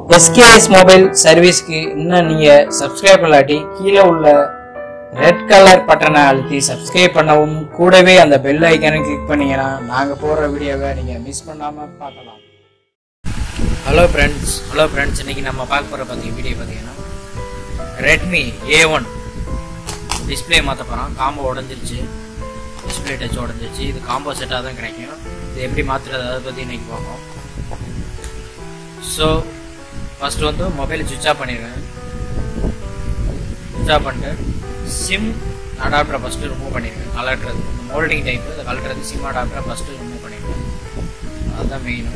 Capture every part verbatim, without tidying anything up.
S K S mobile சர்வீஸ்க்கு இன்னும் நீங்க சப்ஸ்கிரைப் பண்ணாட்டி கீழே உள்ள ரெட் கலர் பட்டனை அழுத்தி சப்ஸ்கிரைப் பண்ணவும் கூடவே அந்த பெல் ஐக்கானை கிளிக் பண்ணீங்கன்னா நாங்கள் போடுற வீடியோவை நீங்கள் மிஸ் பண்ணாமல் பார்க்கலாம். ஹலோ ஃப்ரெண்ட்ஸ் ஹலோ ஃப்ரெண்ட்ஸ் இன்றைக்கி நம்ம பார்க்க போகிற பார்த்திங்க வீடியோ பார்த்தீங்கன்னா ரெட்மி ஏ ஒன் டிஸ்பிளே மாற்ற போகிறோம். காம்போ உடஞ்சிருச்சு, டிஸ்பிளே டச் உடஞ்சிருச்சு. இது காம்போ செட்டாக தான் கிடைக்கும். இது எப்படி மாற்றுறது அதை பற்றி இன்றைக்கி பார்ப்போம். ஸோ ஃபஸ்ட்டு வந்து மொபைலை சுவிட்ச் ஆஃப் பண்ணிடுவேன். சுவிட்ச் ஆஃப் பண்ணிட்டு சிம் அடாப்டரை ஃபஸ்ட்டு ரிமூவ் பண்ணிடுவேன். கலட்டுறது இந்த மோல்டிங் டைப்பு அதை கலட்டுறது சிம் அடாப்டரை ஃபஸ்ட்டு ரிமூவ் பண்ணிடுவேன். அதுதான் மெயினு.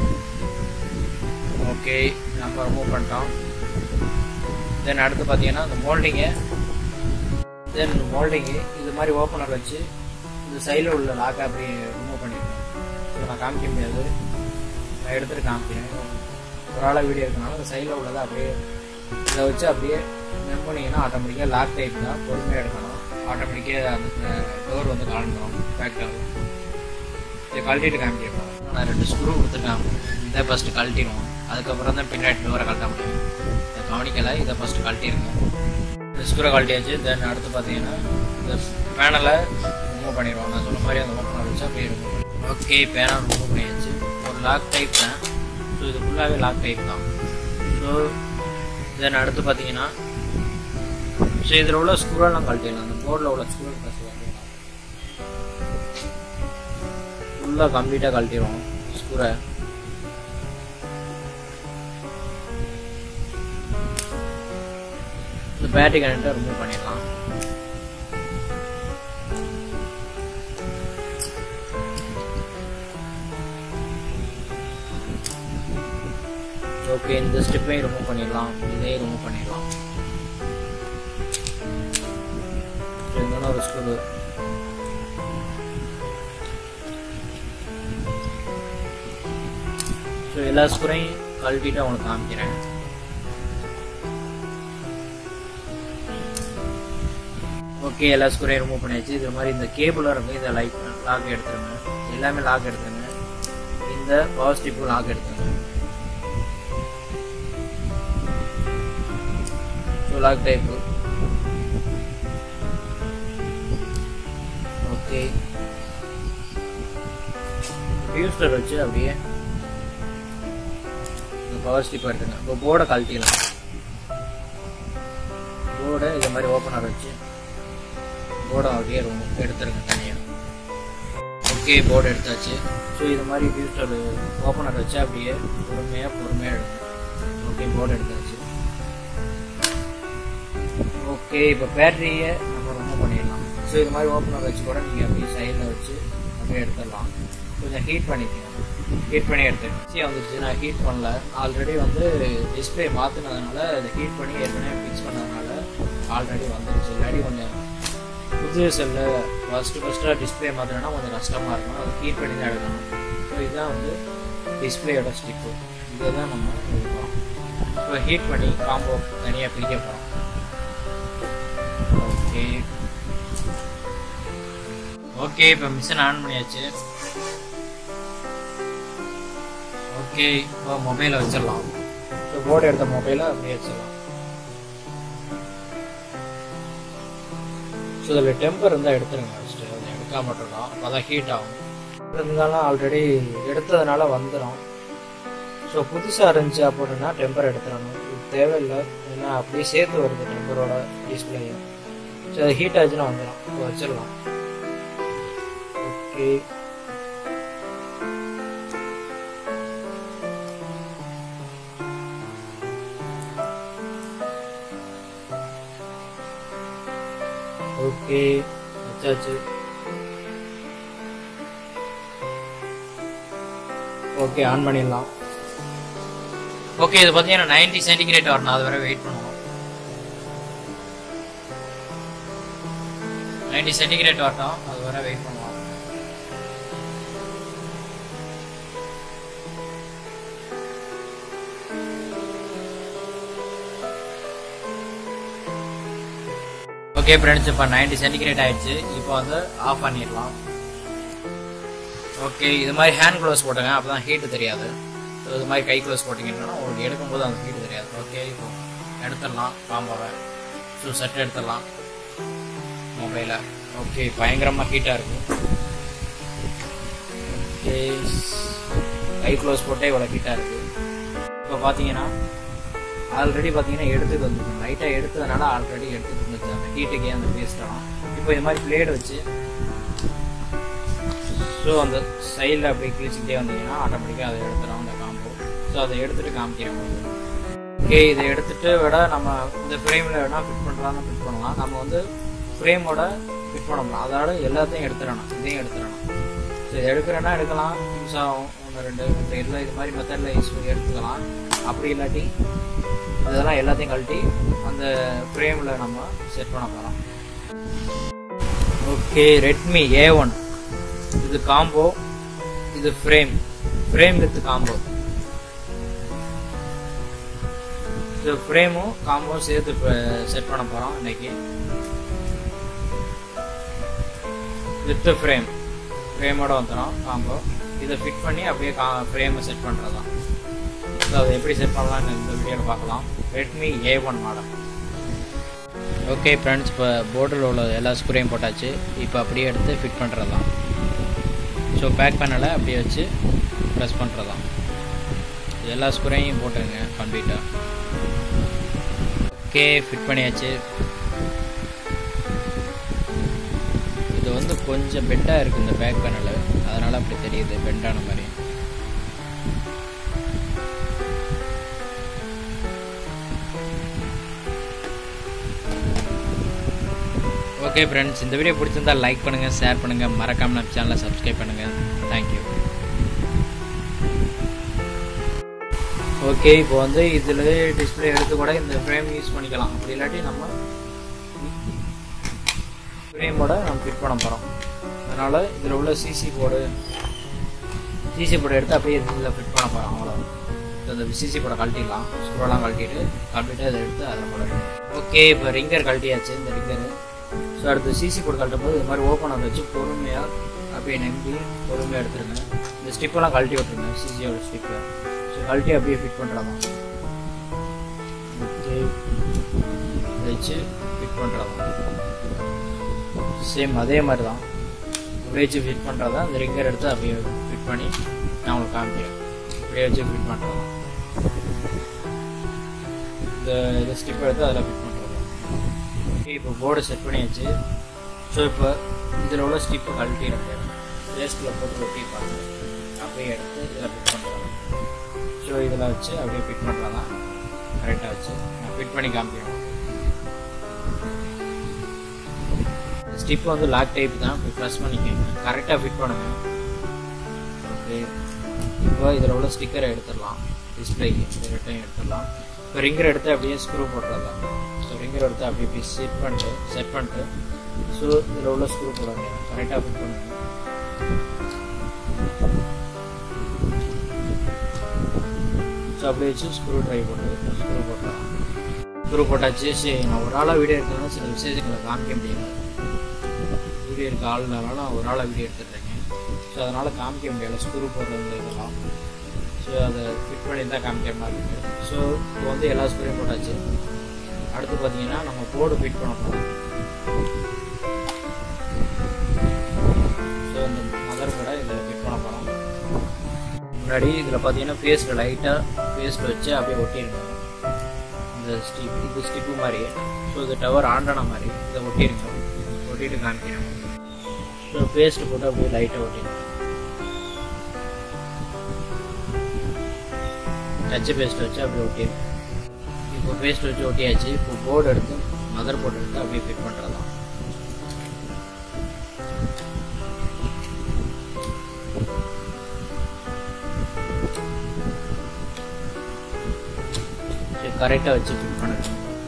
ஓகே, நம்ம ரிமூவ் பண்ணிட்டோம். தென் அடுத்து பார்த்தீங்கன்னா இந்த மோல்டிங்கை தென் மோல்டிங்கு இது மாதிரி ஓப்பனர் வச்சு இந்த சைடில் உள்ள லாக்கை அப்படி ரிமூவ் பண்ணிடுவேன். ஸோ நான் காமிக்க முடியாது, நான் எடுத்துகிட்டு காமிக்கிறேன். ஒரு ஆளாக வீடியோ இருக்கனால அந்த சைடில் உள்ளதை அப்படியே இதை வச்சு அப்படியே மென் பண்ணிங்கன்னா ஆட்டோமேட்டிக்காக லாக் டைப் தான், பொறுமையாக எடுக்கணும். ஆட்டோமேட்டிக்காக அந்த டோர் வந்து கலந்துடும், பேக் ஆகும். இதை கழட்டிட்டு காமிக்கிறோம். நான் ரெண்டு ஸ்க்ரூ கொடுத்துருக்காங்க. இதை ஃபஸ்ட்டு கழட்டிடுவோம், அதுக்கப்புறம் தான் பின்னாடி டோரை கழட்ட முடியும். இதை கவனிக்கலை, இதை ஃபஸ்ட்டு கழட்டிடுங்க. இந்த ஸ்க்ரூரை கழட்டியாச்சு. தென் அடுத்து பார்த்தீங்கன்னா இந்த பேனலை ரிமூவ் பண்ணிடுவோம். நான் சொன்ன மாதிரி அந்த ஓப்பனர் வச்சு அப்படியே ரிமூவ் பண்ணி ஓகே பேனல் ரிமூவ் பண்ணியாச்சு. ஒரு லாக் டைப் தான். ஸோ இது ஃபுல்லாகவே லாக் டைப் தான். ஸோ தென் அடுத்து பார்த்தீங்கன்னா ஸோ இதில் உள்ள ஸ்க்ரூவெல்லாம் கழட்டிடலாம். அந்த போர்டில் உள்ள ஸ்க்ரூ ப்ளஸ் ஃபுல்லாக கம்ப்ளீட்டாக கழட்டிடுவோம் ஸ்க்ரூரை. இந்த பேட்டரி கனெக்டரை ரிமூவ் பண்ணிடலாம். ஓகே, இந்த ஸ்டெப்பையும் ரிமூவ் பண்ணிடலாம், இதையும் ரிமூவ் பண்ணிடலாம். இதனால ஒரு ஸ்க்ரூ ஸோ எல்லா ஸ்க்ரூரையும் கழட்டிட்டு அவங்களுக்கு காமிக்கிறேன். ஓகே, எல்லா ஸ்க்ரூரையும் ரிமூவ் பண்ணியாச்சு. இது மாதிரி இந்த கேபிளாக இருக்கும், இதை லைக் லாக் எடுத்துருங்க. எல்லாமே லாக் எடுத்துருங்க. இந்த பவர் ஸ்டிப்பும் லாக் எடுத்துருங்க. Lock type okay. ஃபியூஸ்டர் வச்சு அப்படியே இந்த பவர் ஸ்டிப் எடுத்துங்க. இப்போ போர்டை கழட்டிடலாம். போர்டை இது மாதிரி ஓப்பனர் வச்சு போர்டை அப்படியே ரொம்ப எடுத்துருங்க தனியாக. ஓகே, போர்டு எடுத்தாச்சு. ஸோ இது மாதிரி ஃபியூஸ்டர் ஓப்பனர் வச்சு அப்படியே பொறுமையாக பொறுமையாக எடுக்கணும். ஓகே, போர்டு எடுத்தாச்சு. ஓகே, இப்போ பேட்டரியை நம்ம ரிமூவ் பண்ணிடலாம். ஸோ இது மாதிரி ஓப்பனர் வச்சு கூட நீங்கள் அப்படியே சைடில் வச்சு அப்படியே எடுத்துடலாம். கொஞ்சம் ஹீட் பண்ணிக்கணும். ஹீட் பண்ணி எடுத்துக்கணும். சரி வந்துச்சு, நான் ஹீட் பண்ணல. ஆல்ரெடி வந்து டிஸ்பிளே மாற்றினதுனால இதை ஹீட் பண்ணி ஏற்கனவே ஃபிக்ஸ் பண்ணதுனால ஆல்ரெடி வந்துடுச்சு. இல்லாட்டி கொஞ்சம் புது செல்லில் ஃபஸ்ட்டு ஃபஸ்ட்டாக டிஸ்பிளே மாற்றினா கொஞ்சம் கஷ்டமாக இருக்கும். அதை ஹீட் பண்ணி தான் எடுக்கணும். ஸோ இதுதான் வந்து டிஸ்பிளேயோட ஸ்டிப்பு. இதை தான் நம்ம எடுக்கிறோம். இப்போ ஹீட் பண்ணி காம்போ தனியாக பிரிக்க போகிறோம். ஓகே ஓகே இப்போ மிஷின் ஆன் பண்ணியாச்சு. ஓகே, இப்போ மொபைலை வச்சிடலாம். இப்போ போர்டு எடுத்த மொபைலை அப்படியே வச்சிடலாம். ஸோ இதில் டெம்பர் இருந்தால் எடுத்துருங்க. ஃபஸ்ட்டு அதை எடுக்காம மட்டும்தான், அப்போ தான் ஹீட் ஆகும். இருந்தாலும் ஆல்ரெடி எடுத்ததுனால வந்துடும். ஸோ புதுசாக இருந்துச்சு அப்படின்னா டெம்பர் எடுத்துடணும். இது தேவையில்லை, ஏன்னா அப்படியே சேர்த்து வருது டெம்பரோட டிஸ்பிளேயும். ஸோ அது ஹீட் ஆச்சுன்னா வந்துடும். இப்போ வச்சிடலாம். ஓகே ஓகே வச்சாச்சு. ஓகே, ஆன் பண்ணிடலாம். ஓகே, இது பார்த்தீங்கன்னா நைன்டி சென்டிகிரேட் வரணும். அது வரை வெயிட் பண்ணுவோம். நைன்டி சென்டிகிரேட் வரட்டும், அது வரை வெயிட் பண்ணுவோம். ஓகே ஃப்ரெண்ட்ஸ், இப்போ நைன்டி சென்டிகிரேட் ஆயிடுச்சு. இப்போ வந்து ஆஃப் பண்ணிடலாம். ஓகே, இது மாதிரி ஹேண்ட் க்ளோவ்ஸ் போட்டுங்க, அப்போ தான் ஹீட்டு தெரியாது. ஸோ இது மாதிரி கை க்ளோஸ் போட்டிங்கன்னா உங்களுக்கு எடுக்கும்போது அந்த ஹீட் தெரியாது. ஓகே, இப்போ எடுத்துடலாம் காம்போவை. ஸோ செட் எடுத்துடலாம் மொபைலை. ஓகே, பயங்கரமாக ஹீட்டாக இருக்கும். ஓகே, கை க்ளோஸ் போட்டே இவ்வளோ ஹீட்டாக இருக்குது. இப்போ பார்த்தீங்கன்னா ஆல்ரெடி பார்த்தீங்கன்னா எடுத்துட்டு வந்துருக்கு. லைட்டாக எடுத்ததுனால ஆல்ரெடி எடுத்துட்டு இருந்துச்சு அந்த ஹீட்டுக்கே அந்த வேஸ்ட்டெல்லாம். இப்போ இது மாதிரி பிளேடு வச்சு ஸோ அந்த சைடில் அப்படியே கிழிச்சிக்கிட்டே வந்தீங்கன்னா ஆட்டோமேட்டிக்காக அதை எடுத்துடும் அந்த காம்போ. ஸோ அதை எடுத்துகிட்டு காமிக்கிறேன். ஓகே, இதை எடுத்துகிட்டு விட நம்ம இந்த ஃப்ரேமில் வேணால் ஃபிட் பண்ணுறான்னு ஃபிட் பண்ணலாம். நம்ம வந்து ஃப்ரேமோட ஃபிட் பண்ணலாம். அதோட எல்லாத்தையும் எடுத்துடணும். இதையும் எடுத்துடணும். ஸோ இதை எடுக்கிறேன்னா எடுக்கலாம். யூஸ் ஆகும். ஒன்று ரெண்டு மூணு இல்லை இது மாதிரி மெத்தடில் யூஸ் பண்ணி எடுத்துக்கலாம். அப்படி இல்லாட்டி இதெல்லாம் எல்லாத்தையும் கழட்டி அந்த ஃப்ரேமில் நம்ம செட் பண்ண போகிறோம். ஓகே, ரெட்மி ஏ ஒன் இது காம்போ, இது ஃப்ரேம் ஃப்ரேம் வித் காம்போ. இது ஃப்ரேமும் காம்போ சேர்த்து செட் பண்ண போகிறோம் இன்னைக்கு. வித் ஃப்ரேம் ஃப்ரேமோட வந்துடும் காம்போ. இதை ஃபிட் பண்ணி அப்படியே கா ஃப்ரேமை செட் பண்ணுறது தான். ஸோ அதை எப்படி செட் பண்ணலான்னு இந்த வீடியோவில் பார்க்கலாம். Redmi A one model. Okay friends, இப்போ போர்டில் உள்ள எல்லா ஸ்க்ரூவையும் போட்டாச்சு. இப்போ அப்படியே எடுத்து ஃபிட் பண்ணுறது தான். ஸோ பேக் பண்ணலை அப்படியே வச்சு ப்ரெஸ் பண்ணுறது தான். எல்லா ஸ்க்ரூவையும் போட்டுருங்க கம்ப்ளீட்டாக. ஓகே, ஃபிட் பண்ணியாச்சு. இது வந்து கொஞ்சம் பெண்டாக இருக்குது இந்த பேக் பேனல், அதனால் அப்படி தெரியுது பெண்டான மாதிரி. ஓகே ஃப்ரெண்ட்ஸ், இந்த வீடியோ பிடிச்சிருந்தால் லைக் பண்ணுங்கள், ஷேர் பண்ணுங்கள், மறக்காமல் நம்ம சேனலை சப்ஸ்கிரைப் பண்ணுங்கள். தேங்க்யூ. ஓகே, இப்போ வந்து இதில் டிஸ்பிளே எடுத்து கூட இந்த ஃப்ரேம் யூஸ் பண்ணிக்கலாம். அப்படி இல்லாட்டி நம்ம ஃப்ரேமோட நம்ம ஃபிட் பண்ண போகிறோம். அதனால் இதில் உள்ள சிசி போர்டு சிசி போர்டு எடுத்து அப்படியே இதில் ஃபிட் பண்ண போகிறோம். அவ்வளோ இந்த சிசி போர்டை கழட்டிடலாம். ஸ்க்ரூலாம் கழட்டிட்டு கம்ப்ளீட்டாக இதை எடுத்து அதில் போட. ஓகே, இப்போ ரிங்கர் கழட்டியாச்சு. இந்த ரிங்கரு ஸோ அடுத்து சிசி போர்டு கழட்டும் போது இது மாதிரி ஓப்பன் அதை வச்சு பொறுமையாக அப்படியே நம்பி பொறுமையாக எடுத்துருங்க. இந்த ஸ்டிப்பெல்லாம் கழட்டி விட்டுருங்க, சிசியோட ஸ்டிப்பை. ஸோ கழட்டி அப்படியே ஃபிட் பண்ணுறதான். ஓகே, வச்சு ஃபிட் பண்ணுறதான். சேம் அதே மாதிரி தான் அப்படியே வச்சு ஃபிட் பண்ணுறது தான். இந்த ரிங்கர் எடுத்து அப்படியே ஃபிட் பண்ணி நான் உங்களுக்கு காமிக்கிறேன். அப்படியே வச்சு ஃபிட் பண்ணுறது தான். இந்த இதை ஸ்டிப் எடுத்து அதில் ஃபிட் பண்ணுறது. ஓகே, இப்போ போர்டு செட் பண்ணியாச்சு. ஸோ இப்போ இதில் உள்ள ஸ்டிப்பை கழட்டிடுங்க. வேஸ்ட்டில் போட்டு ஒட்டிப்பாங்க. அப்படியே எடுத்து இதில் ஃபிட் பண்ணுறது. ஸோ இதில் வச்சு அப்படியே ஃபிட் பண்ணுறது தான் கரெக்டாக வச்சு நான் ஃபிட் பண்ணி காமிக்கிறேன். ஸ்டிப் வந்து லாக் டைப் தான். இப்போ ப்ரெஸ் பண்ணிக்கோங்க, கரெக்டாக ஃபிட் பண்ணுங்கள். ஓகே, இப்போ இதில் உள்ள ஸ்டிக்கரை எடுத்துடலாம். டிஸ்பிளேக்கு இந்த ரெட்டையும் எடுத்துடலாம். இப்போ ரிங்கர் எடுத்து அப்படியே ஸ்க்ரூ போட்டுடலாம். ஸோ ரிங்கர் எடுத்து அப்படியே இப்படி செட் பண்ணிட்டு செட் பண்ணிட்டு ஸோ இதில் உள்ள ஸ்க்ரூ போடுங்க, கரெக்டாக ஃபிட் பண்ணுங்க. ஸோ அப்படியே வச்சு ஸ்க்ரூ ட்ரை போட்டு ஸ்க்ரூ போட்டலாம். ஸ்க்ரூ போட்டாச்சு. சரி, நான் ஒரு ஆளாக வீடியோ எடுக்கிறதுனால சில விசேஷங்களை காமிக்க முடியாது. வீடியோ இருக்க ஆளுனால நான் ஒரு ஆளாக வீடியோ எடுத்துட்ருக்கேன். ஸோ அதனால் காமிக்க முடியலை ஸ்க்ரூ போடுறது இதெல்லாம். ஸோ அதை ஃபிட் பண்ணி தான் காமிக்கிற மாதிரி இருக்குது. ஸோ இப்போ வந்து எல்லா ஸ்க்ரூவையும் போட்டாச்சு. அடுத்து பார்த்தீங்கன்னா நம்ம போர்டு ஃபிட் பண்ண போகிறோம். ஸோ இந்த மதர் போர்டை இதில் ஃபிட் பண்ண போகிறோம். முன்னாடி இதில் பார்த்தீங்கன்னா பேஸ்ட் லைட்டாக பேஸ்ட் வச்சு அப்படியே ஒட்டிடுங்க. இந்த ஸ்டிப் இது ஸ்டிப்பு மாதிரி. ஸோ இது டவர் ஆண்டான மாதிரி இதை ஒட்டிடுங்க. ஒட்டிட்டு காமிக்கிறேன். ஸோ பேஸ்ட் போட்டு அப்படியே லைட்டாக ஒட்டிடுங்க. டச்சு பேஸ்ட் வச்சு அப்படியே ஒட்டிடுங்க. இப்போ பேஸ்ட் வச்சு ஒட்டியாச்சு. இப்போ போர்டு எடுத்து மதர் போர்டு எடுத்து அப்படியே ஃபிட் பண்ணுறது தான். கரெக்டாக வச்சு ஃபிட் பண்ணுங்க.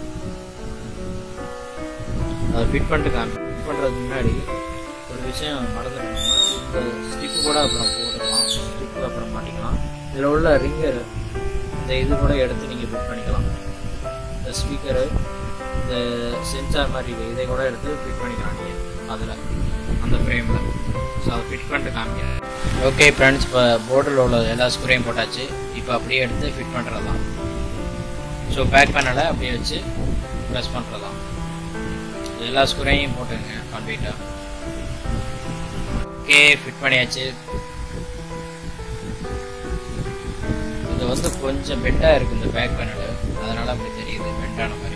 அதை ஃபிட் பண்ணிட்டு காமி ஃபிட் பண்ணுறதுக்கு முன்னாடி ஒரு விஷயம் மறந்துட்டோம்னா இந்த ஸ்டிப்பு கூட அப்புறம் போட்டுக்கலாம். ஸ்டிப்பு அப்புறம் மாட்டிக்கலாம். இதில் உள்ள ரிங்கர் இந்த இது கூட எடுத்து நீங்கள் ஃபிட் பண்ணிக்கலாம். இந்த ஸ்பீக்கரு இந்த சென்சார் மாதிரி இதை கூட எடுத்து ஃபிட் பண்ணிக்கலாம் நீங்கள் அதில் அந்த ஃப்ரேமில். ஸோ அதை ஃபிட் பண்ணிட்டு காமிக்கிறேன். ஓகே ஃப்ரெண்ட்ஸ், இப்போ போர்டில் உள்ள எல்லா ஸ்க்ரூவையும் போட்டாச்சு. இப்போ அப்படியே எடுத்து ஃபிட் பண்ணுறது தான். ஸோ பேக் பண்ணலை அப்படியே வச்சு ப்ரெஸ் பண்ணுறது தான். எல்லா ஸ்க்ரூவையும் போட்டுங்க கம்ப்ளீட்டாக. ஓகே ஃபிட் பண்ணியாச்சு. இது வந்து கொஞ்சம் பெண்டாக இருக்குது இந்த பேக் பேனல், அதனால் அப்படி தெரியுது பெண்டான மாதிரி.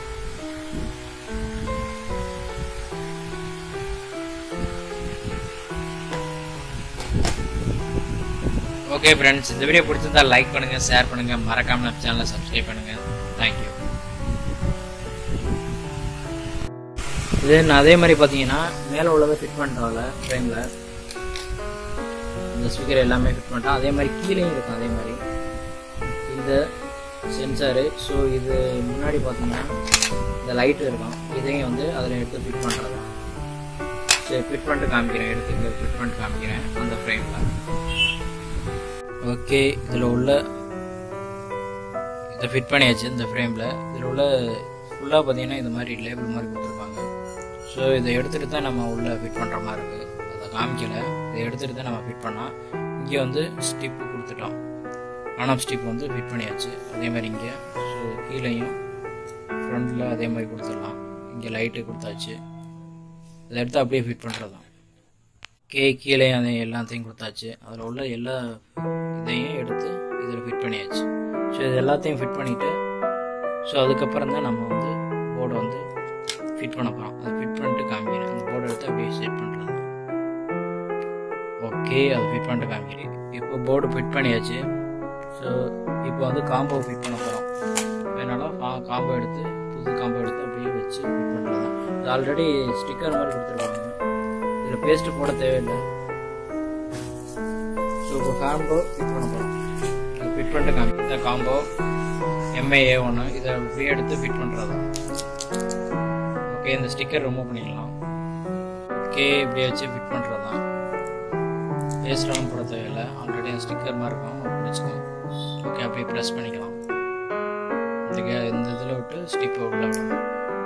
ஓகே ஃப்ரெண்ட்ஸ், இந்த வீடியோ பிடிச்சிருந்தா லைக் பண்ணுங்கள், ஷேர் பண்ணுங்கள், மறக்காம நம்ம சேனலை சப்ஸ்கிரைப் பண்ணுங்கள். தேங்க்யூ. தென் அதே மாதிரி பார்த்தீங்கன்னா மேலே உள்ளதை ஃபிட் பண்ணுறோம்ல ஃப்ரேமில், இந்த ஸ்பீக்கர் எல்லாமே ஃபிட் பண்ணிட்டோம். அதே மாதிரி கீழேயும் இருக்கும் அதே மாதிரி இந்த சென்சாரு. ஸோ இது முன்னாடி பார்த்தீங்கன்னா இந்த லைட்டு இருக்கும், இதையும் வந்து அதில் எடுத்து ஃபிட் பண்ணுறது. சரி ஃபிட் பண்ணிட்டு காமிக்கிறேன், எடுத்து ஃபிட் பண்ணிட்டு காமிக்கிறேன் அந்த ஃப்ரேமில். ஓகே இதில் உள்ள இதை ஃபிட் பண்ணியாச்சு இந்த ஃப்ரேமில். இதில் உள்ள ஃபுல்லாக பார்த்தீங்கன்னா இந்த மாதிரி லேபிள் மாதிரி கொடுத்துருப்பாங்க. ஸோ இதை எடுத்துகிட்டு தான் நம்ம உள்ளே ஃபிட் பண்ணுற மாதிரி இருக்குது. அதை காமிக்கலை, இதை எடுத்துகிட்டு தான் நம்ம ஃபிட் பண்ணோம். இங்கே வந்து ஸ்டிப்பு கொடுத்துட்டோம், ஆன் ஆஃப் ஸ்டிப் வந்து ஃபிட் பண்ணியாச்சு. அதே மாதிரி இங்கே ஸோ கீழேயும் ஃப்ரண்டில் அதே மாதிரி கொடுத்துடலாம். இங்கே லைட்டு கொடுத்தாச்சு, இதை எடுத்து அப்படியே ஃபிட் பண்ணுறது தான். கே கீழே அதை எல்லாத்தையும் கொடுத்தாச்சு. அதில் உள்ள எல்லா இதையும் எடுத்து இதில் ஃபிட் பண்ணியாச்சு. ஸோ இது எல்லாத்தையும் ஃபிட் பண்ணிவிட்டு ஸோ அதுக்கப்புறம் தான் நம்ம வந்து போர்டை வந்து ஃபிட் பண்ண போகிறோம். அதை ஃபிட் பண்ணிட்டு காமிக்கிறேன். இந்த போர்டை எடுத்து அப்படியே செட் பண்ணுறது. ஓகே அதை ஃபிட் பண்ணிட்டு காமிக்கிறேன். இப்போ போர்டு ஃபிட் பண்ணியாச்சு. ஸோ இப்போ வந்து காம்போ ஃபிட் பண்ண போகிறோம். வேணாலும் காம்போ எடுத்து புது காம்போ எடுத்து அப்படியே வச்சு ஃபிட் பண்ணுறது தான். இது ஆல்ரெடி ஸ்டிக்கர் மாதிரி கொடுத்துருக்காங்க, இதில் பேஸ்ட்டு போட தேவையில்லை. ஸோ இப்போ காம்போ ஃபிட் பண்ண போகிறோம். இது ஃபிட் பண்ணிட்டு காமி இந்த காம்போ எம்ஐ ஏ ஒன்று இதை அப்படியே எடுத்து ஃபிட் பண்ணுறது தான். ஓகே இந்த ஸ்டிக்கர் ரிமூவ் பண்ணிடலாம். ஓகே இப்படியே வச்சு ஃபிட் பண்ணுறது தான். பேஸ்ட்லாம் போட தேவையில்லை, ஆல்ரெடி அந்த ஸ்டிக்கர் மாதிரி இருக்கும், பிடிச்சிக்கலாம். ஓகே அப்படியே ப்ரெஸ் பண்ணிக்கலாம். இந்த இந்த இதில் விட்டு ஸ்டிப்பை உள்ள விடணும்.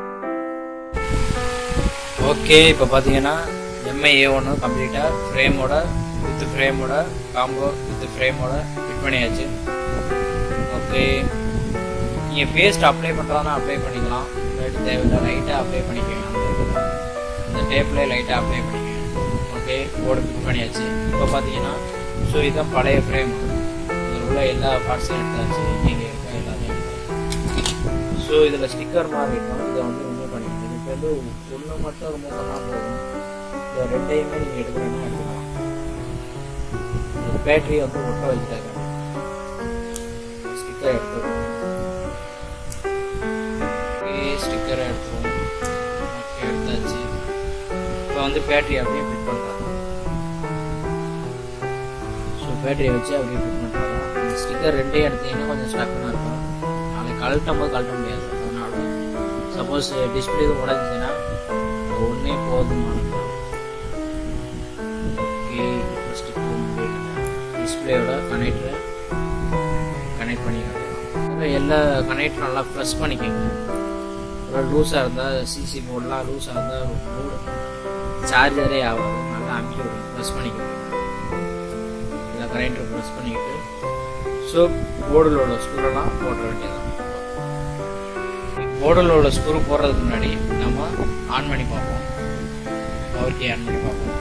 ஓகே இப்போ பார்த்தீங்கன்னா எம்ஐ ஏ ஒன்று கம்ப்ளீட்டாக ஃப்ரேமோட வித் ஃப்ரேமோட காம்போ வித் ஃப்ரேமோட ஃபிட் பண்ணியாச்சு. ஓகே நீங்கள் பேஸ்ட் அப்ளை பண்ணுறதுனா அப்ளை பண்ணிக்கலாம், இல்லாட்டி தேவையில்லை லைட்டாக அப்ளை பண்ணிக்கோங்க. அந்த இந்த டேப்லேயே லைட்டாக அப்ளை பண்ணிக்கோங்க. ஓகே போர்டு ஃபிட் பண்ணியாச்சு. இப்போ பார்த்தீங்கன்னா ஸோ இதுதான் பழைய ஃப்ரேம், இதில் உள்ள எல்லா பார்ட்ஸையும் எடுத்தாச்சு. இங்கே இருக்க எல்லாத்தையும் எடுத்தாச்சு. ஸோ இதில் ஸ்டிக்கர் மாதிரி இருக்கும், இதை வந்து ரிமூவ் பண்ணிக்கணும். இப்போ வந்து ஒன்று மட்டும் ரிமூவ் பண்ணால் போதும், இந்த ரெண்டையுமே நீங்கள் எடுக்கணும்னா எடுக்கலாம். பேட்டரியை வந்து ஒட்ட வச்சுட்டாங்க, ஸ்டிக்கர் எடுத்துருவோம். ஸ்டிக்கரை எடுத்துருவோம். ஓகே எடுத்தாச்சு. இப்போ வந்து பேட்டரி அப்படியே ஃபிட் பண்ணுறாங்க. ஸோ பேட்டரியை வச்சு அப்படியே ஃபிட் பண்ணுறாங்க. இந்த ஸ்டிக்கர் ரெண்டே எடுத்தீங்கன்னா கொஞ்சம் ஸ்டக்குன்னு இருக்கும், நாளைக்கு கழட்டும் போது கழட்ட முடியாது. அதனால சப்போஸ் டிஸ்பிளே இது உடஞ்சிச்சுன்னா ஒன்றே போதுமானது. ஓகே இப்போ ஸ்டிக்கர் டிஸ்பிளேயோட கனெக்டரை கனெக்ட் பண்ணிக்கலாம். எல்லா கனெக்டரும் நல்லா ப்ரெஸ் பண்ணிக்கோங்க. லூஸாக இருந்தால் சிசி போர்டெலாம் லூஸாக இருந்தால் போர்டு சார்ஜரே ஆகாது, நல்லா அமுக்கி விடும். ப்ரெஸ் பண்ணிக்கோங்க, எல்லா கனெக்டரை ப்ரெஸ் பண்ணிக்கிட்டு ஸோ போர்டில் உள்ள ஸ்க்ரூலாம் போட வேண்டியதான். போர்டில் உள்ள ஸ்க்ரூ போடுறதுக்கு முன்னாடி நம்ம ஆன் பண்ணி பார்ப்போம், பவர் கீ ஆன் பண்ணி பார்ப்போம்.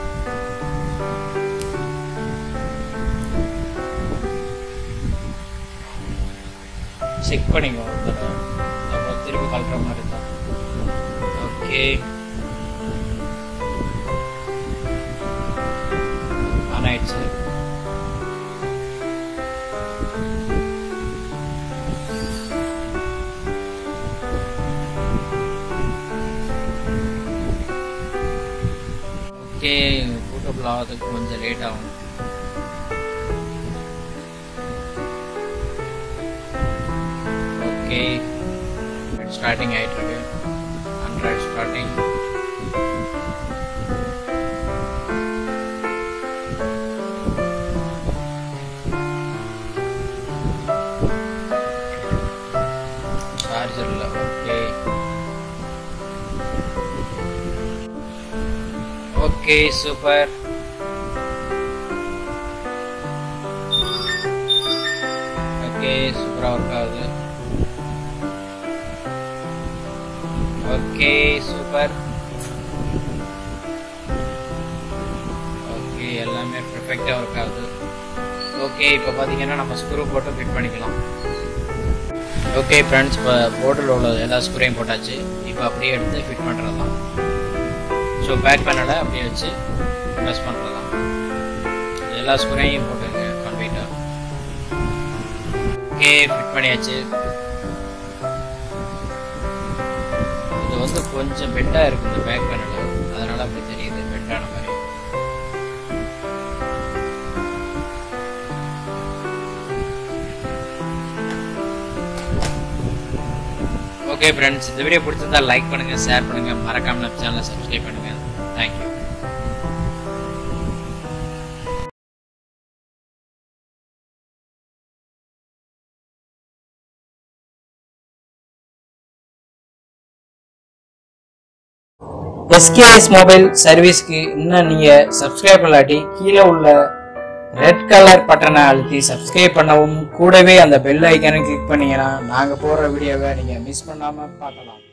செக் பண்ணிக்கோ நம்ம திருப்பி கலட்டுற மாதிரி தான். ஓகே ஆன் ஆயிடுச்சு. ஓகே பூட்டபிள் ஆகிறதுக்கு கொஞ்சம் லேட் ஆகும். ஓகே ஸ்டார்டிங் ஆகிட்டு இருக்கு. Android starting. சார்ஜரில் ஓகே ஓகே சூப்பர். சூப்பரா ஒர்க் ஆகுது. Okay super. ஓகே எல்லாமே பெர்ஃபெக்ட்டா ஒர்க் ஆகுது. ஓகே இப்போ பாத்தீங்கன்னா நம்ம ஸ்க்ரூ போட்டு ஃபிட் பண்ணிக்கலாம். ஓகே ஃப்ரெண்ட்ஸ், இப்போ போர்டில் உள்ள எல்லா ஸ்க்ரூவையும் போட்டாச்சு. இப்போ அப்படியே எடுத்து ஃபிட் பண்ணுறது தான். ஸோ பேக் பேனலை அப்படியே வச்சு ப்ரெஸ் பண்ணுறது தான். எல்லா ஸ்க்ரூவையும் போட்டுருங்க கம்ப்ளீட்டாக. ஓகே ஃபிட் பண்ணியாச்சு. இது வந்து கொஞ்சம் பெட்டாக இருக்குது இந்த பேக் பேனல், அதனால் அப்படி தெரியுது பெட்டான மாதிரி. ஓகே ஃப்ரெண்ட்ஸ், இந்த வீடியோ பிடிச்சிருந்தா லைக் பண்ணுங்க, ஷேர் பண்ணுங்க, மறக்காம நம்ம சேனலை சப்ஸ்கிரைப் பண்ணுங்க. தேங்க்யூ. எஸ்கேஎஸ் மொபைல் சர்வீஸ்க்கு இன்னும் நீங்க சப்ஸ்கிரைப் பண்ணாட்டி கீழே உள்ள ரெட் கலர் பட்டனை அழுத்தி சப்ஸ்கிரைப் பண்ணவும், கூடவே அந்த பெல் ஐக்கானை கிளிக் பண்ணீங்கன்னா நாங்கள் போடுற வீடியோவை நீங்கள் மிஸ் பண்ணாமல் பார்க்கலாம்.